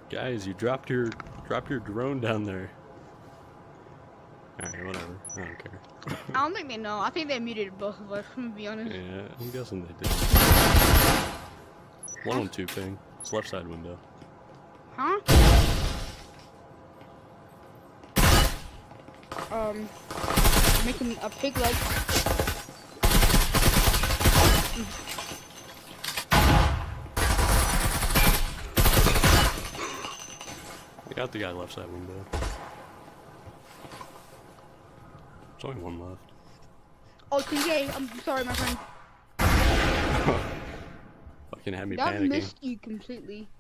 Guys, you dropped your drone down there. Alright, whatever. I don't care. I don't think they know. I think they muted both of us, to be honest. Yeah, I'm guessing they did. 112 ping. It's left side window. Huh? Making a pig leg. I got the guy left side window. There's only one left. Oh, TJ, I'm sorry, my friend. Fucking had me That panicking. missed you completely.